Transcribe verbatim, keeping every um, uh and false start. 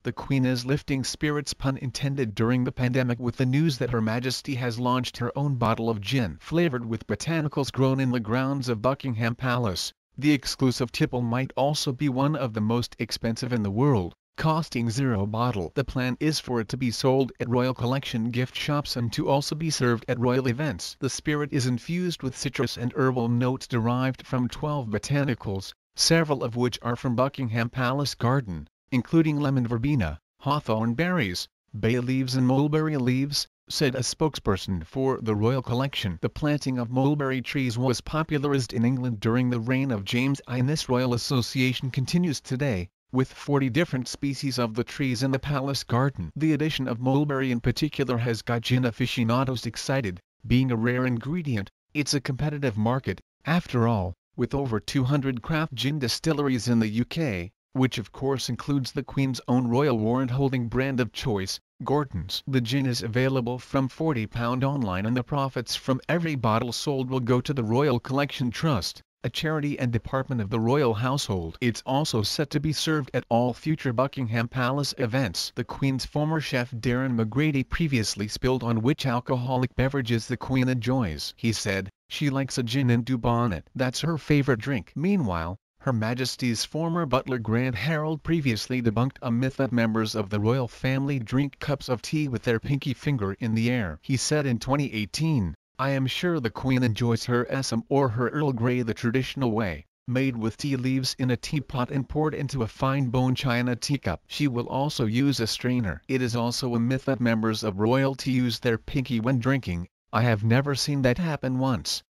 The Queen is lifting spirits, pun intended, during the pandemic with the news that Her Majesty has launched her own bottle of gin flavoured with botanicals grown in the grounds of Buckingham Palace. The exclusive tipple might also be one of the most expensive in the world, costing zero a bottle. The plan is for it to be sold at royal collection gift shops and to also be served at royal events. The spirit is infused with citrus and herbal notes derived from twelve botanicals, several of which are from Buckingham Palace garden, including lemon verbena, hawthorn berries, bay leaves and mulberry leaves, said a spokesperson for the royal collection. The planting of mulberry trees was popularised in England during the reign of James the First, and this royal association continues today, with forty different species of the trees in the palace garden. The addition of mulberry in particular has got gin aficionados excited. Being a rare ingredient, it's a competitive market, after all, with over two hundred craft gin distilleries in the U K, which of course includes the Queen's own royal warrant-holding brand of choice, Gordon's. The gin is available from forty pounds online, and the profits from every bottle sold will go to the Royal Collection Trust, a charity and department of the royal household. It's also set to be served at all future Buckingham Palace events. The Queen's former chef Darren McGrady previously spilled on which alcoholic beverages the Queen enjoys. He said, "She likes a gin and dubonnet. That's her favourite drink." Meanwhile, Her Majesty's former butler Grant Harold previously debunked a myth that members of the royal family drink cups of tea with their pinky finger in the air. He said in twenty eighteen, "I am sure the Queen enjoys her Essam or her Earl Grey the traditional way, made with tea leaves in a teapot and poured into a fine bone china teacup. She will also use a strainer." It is also a myth that members of royalty use their pinky when drinking. "I have never seen that happen once."